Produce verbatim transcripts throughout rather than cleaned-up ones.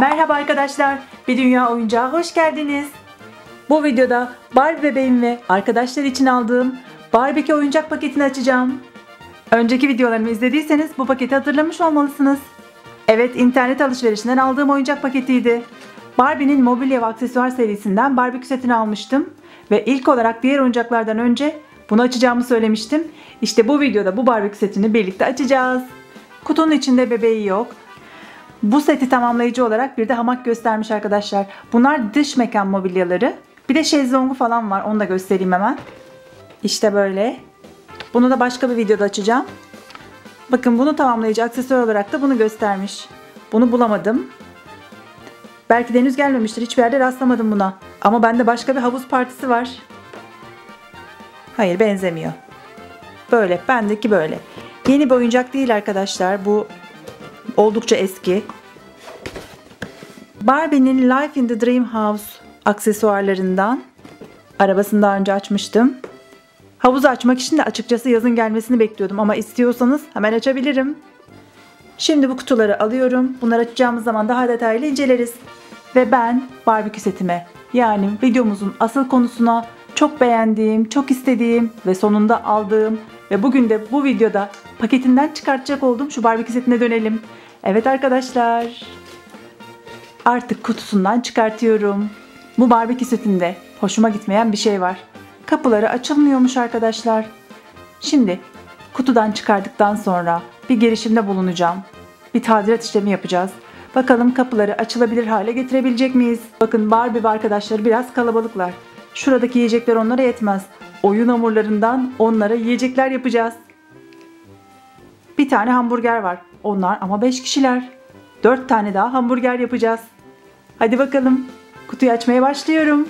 Merhaba arkadaşlar, Bir Dünya Oyuncağa hoş geldiniz. Bu videoda Barbie bebeğim ve arkadaşlar için aldığım Barbie oyuncak paketini açacağım. Önceki videolarımı izlediyseniz bu paketi hatırlamış olmalısınız. Evet, internet alışverişinden aldığım oyuncak paketiydi. Barbie'nin mobilya ve aksesuar serisinden Barbie setini almıştım. Ve ilk olarak diğer oyuncaklardan önce bunu açacağımı söylemiştim. İşte bu videoda bu Barbie setini birlikte açacağız. Kutunun içinde bebeği yok. Bu seti tamamlayıcı olarak bir de hamak göstermiş arkadaşlar. Bunlar dış mekan mobilyaları. Bir de şezlongu falan var. Onu da göstereyim hemen. İşte böyle. Bunu da başka bir videoda açacağım. Bakın, bunu tamamlayıcı aksesuar olarak da bunu göstermiş. Bunu bulamadım. Belki de henüz gelmemiştir. Hiçbir yerde rastlamadım buna. Ama bende başka bir havuz partisi var. Hayır, benzemiyor. Böyle. Bendeki böyle. Yeni bir oyuncak değil arkadaşlar. Bu oldukça eski. Barbie'nin Life in the Dream House aksesuarlarından. Arabasını daha önce açmıştım. Havuzu açmak için de açıkçası yazın gelmesini bekliyordum ama istiyorsanız hemen açabilirim. Şimdi bu kutuları alıyorum. Bunları açacağımız zaman daha detaylı inceleriz. Ve ben Barbie setime, yani videomuzun asıl konusuna, çok beğendiğim, çok istediğim ve sonunda aldığım ve bugün de bu videoda paketinden çıkartacak olduğum şu Barbie setine dönelim. Evet arkadaşlar, artık kutusundan çıkartıyorum. Bu Barbie setinde hoşuma gitmeyen bir şey var. Kapıları açılmıyormuş arkadaşlar. Şimdi kutudan çıkardıktan sonra bir girişimde bulunacağım. Bir tadilat işlemi yapacağız. Bakalım kapıları açılabilir hale getirebilecek miyiz? Bakın, Barbie ve arkadaşları biraz kalabalıklar. Şuradaki yiyecekler onlara yetmez. Oyun hamurlarından onlara yiyecekler yapacağız. Bir tane hamburger var. Onlar ama beş kişiler. dört tane daha hamburger yapacağız. Hadi bakalım. Kutuyu açmaya başlıyorum.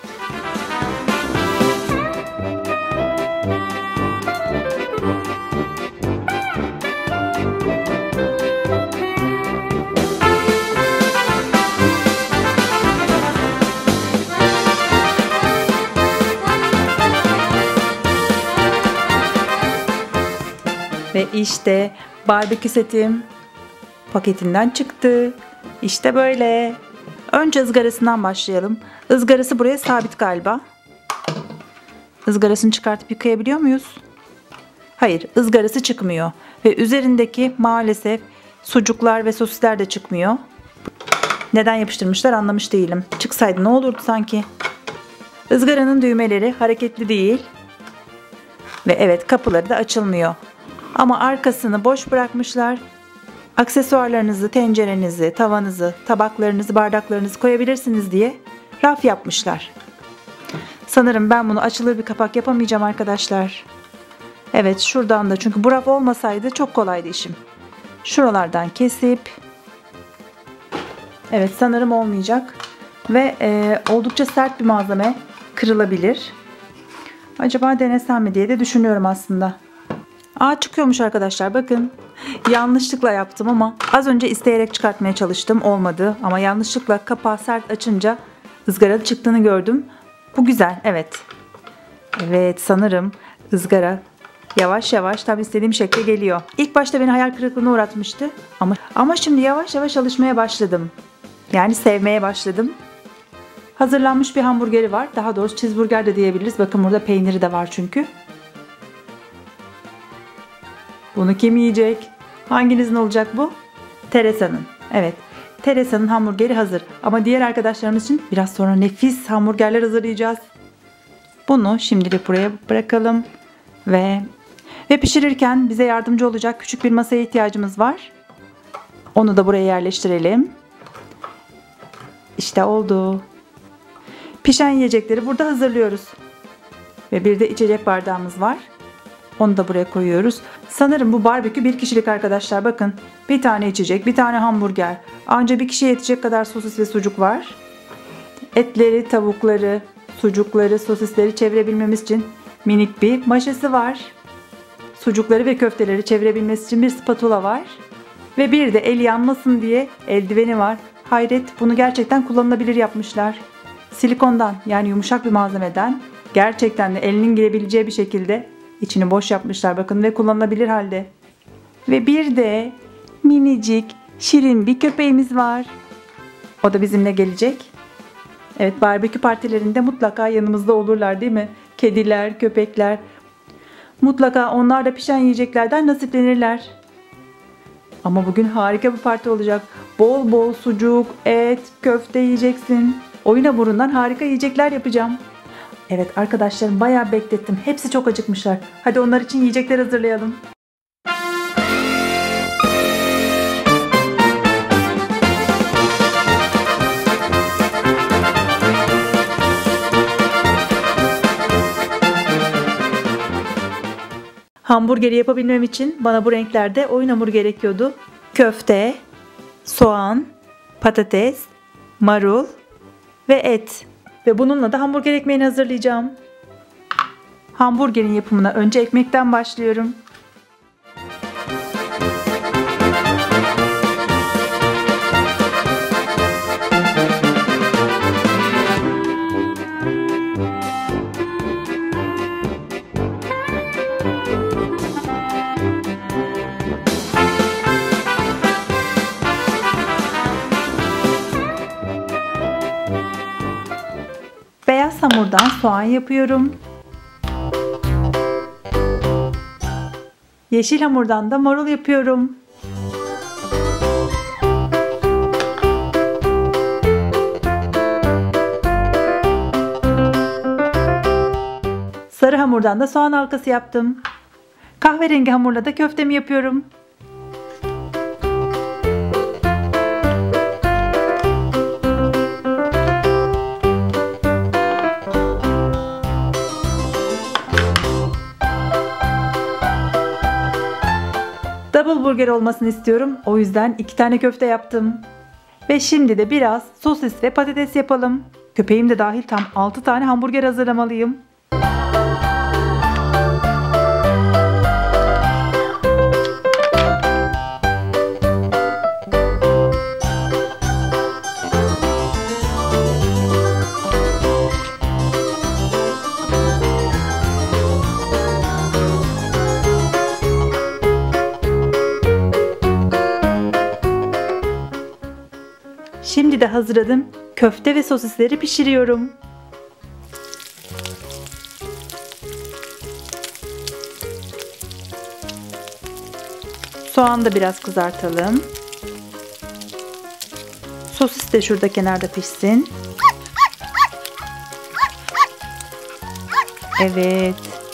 Ve işte Barbie setim paketinden çıktı. İşte böyle. Önce ızgarasından başlayalım. Izgarası buraya sabit galiba. Izgarasını çıkartıp yıkayabiliyor muyuz? Hayır, ızgarası çıkmıyor. Ve üzerindeki maalesef sucuklar ve sosisler de çıkmıyor. Neden yapıştırmışlar anlamış değilim. Çıksaydı ne olurdu sanki. Izgaranın düğmeleri hareketli değil. Ve evet, kapıları da açılmıyor. Ama arkasını boş bırakmışlar. Aksesuarlarınızı, tencerenizi, tavanızı, tabaklarınızı, bardaklarınızı koyabilirsiniz diye raf yapmışlar. Sanırım ben bunu açılır bir kapak yapamayacağım arkadaşlar. Evet, şuradan da, çünkü bu raf olmasaydı çok kolaydı işim. Şuralardan kesip, evet, sanırım olmayacak. Ve e, oldukça sert bir malzeme, kırılabilir. Acaba denesem mi diye de düşünüyorum aslında. Aa, çıkıyormuş arkadaşlar, bakın. Yanlışlıkla yaptım ama az önce isteyerek çıkartmaya çalıştım, olmadı. Ama yanlışlıkla kapağı sert açınca ızgara çıktığını gördüm. Bu güzel, evet. Evet, sanırım ızgara yavaş yavaş tam istediğim şekle geliyor. İlk başta beni hayal kırıklığına uğratmıştı. Ama, ama şimdi yavaş yavaş alışmaya başladım. Yani sevmeye başladım. Hazırlanmış bir hamburgeri var. Daha doğrusu cheeseburger de diyebiliriz. Bakın, burada peyniri de var çünkü. Bunu kim yiyecek? Hanginizin olacak bu? Teresa'nın. Evet. Teresa'nın hamburgeri hazır. Ama diğer arkadaşlarımız için biraz sonra nefis hamburgerler hazırlayacağız. Bunu şimdilik buraya bırakalım. Ve ve pişirirken bize yardımcı olacak küçük bir masaya ihtiyacımız var. Onu da buraya yerleştirelim. İşte oldu. Pişen yiyecekleri burada hazırlıyoruz. Ve bir de içecek bardağımız var. Onu da buraya koyuyoruz. Sanırım bu barbekü bir kişilik arkadaşlar. Bakın, bir tane içecek, bir tane hamburger. Anca bir kişiye yetecek kadar sosis ve sucuk var. Etleri, tavukları, sucukları, sosisleri çevirebilmemiz için minik bir maşası var. Sucukları ve köfteleri çevirebilmesi için bir spatula var. Ve bir de el yanmasın diye eldiveni var. Hayret, bunu gerçekten kullanılabilir yapmışlar. Silikondan, yani yumuşak bir malzemeden, gerçekten de elinin girebileceği bir şekilde İçini boş yapmışlar bakın ve kullanılabilir halde. Ve bir de minicik şirin bir köpeğimiz var. O da bizimle gelecek. Evet, barbekü partilerinde mutlaka yanımızda olurlar değil mi? Kediler, köpekler. Mutlaka onlar da pişen yiyeceklerden nasiplenirler. Ama bugün harika bir parti olacak. Bol bol sucuk, et, köfte yiyeceksin. Oyun hamurundan harika yiyecekler yapacağım. Evet arkadaşlarım, bayağı beklettim. Hepsi çok acıkmışlar. Hadi onlar için yiyecekler hazırlayalım. Hamburgeri yapabilmem için bana bu renklerde oyun hamuru gerekiyordu. Köfte, soğan, patates, marul ve et. Ve bununla da hamburger ekmeğini hazırlayacağım. Hamburgerin yapımına önce ekmekten başlıyorum. Beyaz hamurdan soğan yapıyorum. Yeşil hamurdan da marul yapıyorum. Sarı hamurdan da soğan halkası yaptım. Kahverengi hamurla da köftemi yapıyorum. Double burger olmasını istiyorum. O yüzden iki tane köfte yaptım. Ve şimdi de biraz sosis ve patates yapalım. Köpeğim de dahil tam altı tane hamburger hazırlamalıyım. Şimdi de hazırladım. Köfte ve sosisleri pişiriyorum. Soğanı da biraz kızartalım. Sosis de şurada kenarda pişsin. Evet.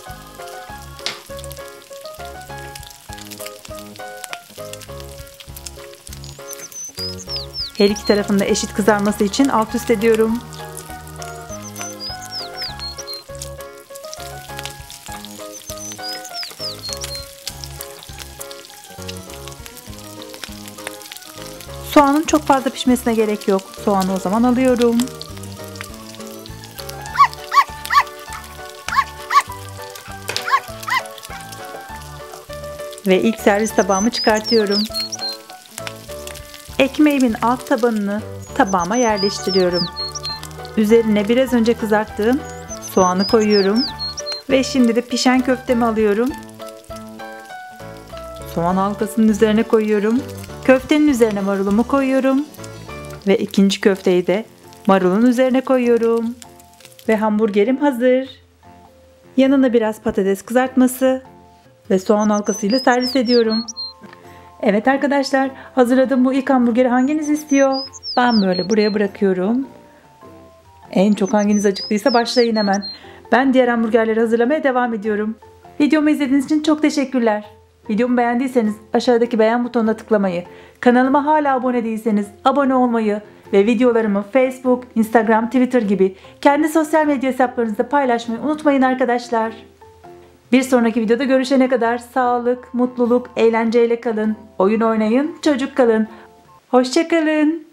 Her iki tarafında eşit kızarması için alt üst ediyorum. Soğanın çok fazla pişmesine gerek yok. Soğanı o zaman alıyorum. Ve ilk servis tabağımı çıkartıyorum. Ekmeğimin alt tabanını tabağıma yerleştiriyorum. Üzerine biraz önce kızarttığım soğanı koyuyorum. Ve şimdi de pişen köftemi alıyorum. Soğan halkasının üzerine koyuyorum. Köftenin üzerine marulumu koyuyorum. Ve ikinci köfteyi de marulun üzerine koyuyorum. Ve hamburgerim hazır. Yanına biraz patates kızartması ve soğan halkasıyla servis ediyorum. Evet arkadaşlar, hazırladığım bu ilk hamburgeri hanginiz istiyor? Ben böyle buraya bırakıyorum. En çok hanginiz acıktıysa başlayın hemen. Ben diğer hamburgerleri hazırlamaya devam ediyorum. Videomu izlediğiniz için çok teşekkürler. Videomu beğendiyseniz aşağıdaki beğen butonuna tıklamayı, kanalıma hala abone değilseniz abone olmayı ve videolarımı Facebook, Instagram, Twitter gibi kendi sosyal medya hesaplarınızda paylaşmayı unutmayın arkadaşlar. Bir sonraki videoda görüşene kadar sağlık, mutluluk, eğlenceyle kalın. Oyun oynayın, çocuk kalın. Hoşça kalın.